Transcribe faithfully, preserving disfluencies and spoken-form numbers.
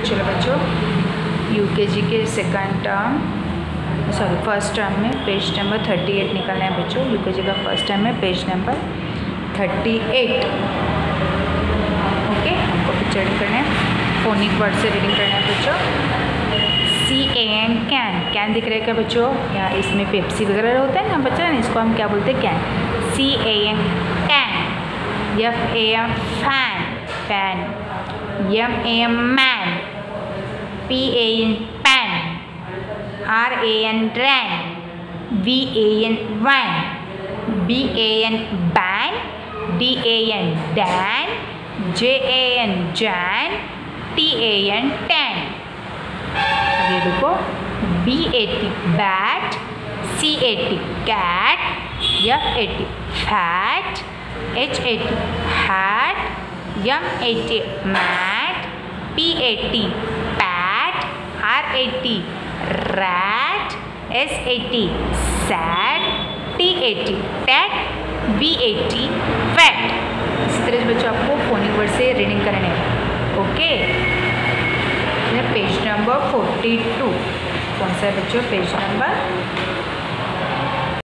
चलो बच्चों, यूकेजी के second term sorry first term में पेज नंबर थर्टी एट निकालना है बच्चों। यूकेजी का फर्स्ट टर्म है page number thirty eight. Okay, हमको पिक्चर रीडिंग करना है, फोनिक वर्ड से रीडिंग करना है बच्चों। C A N can, can दिख रहा है क्या बच्चों? या इसमें पेप्सी वगैरह होता है ना बच्चा, इसको हम क्या बोलते हैं? Can. C A N can. F A M fan, fan. M A M man. P A N pan. R A N ran. V A N van. B A N ban. D A N dan. J A N jan. T A N tan. अब ये देखो, B A T bat. C A T cat. F A T fat. H A T hat. M A T mat. P A T pat. R A T rat. S A T sat. T A T tat. V A T fat. इस तरह से बच्चों आपको phonic word से reading करने हैं। Okay, page number forty two कौन सा है बच्चों? Page number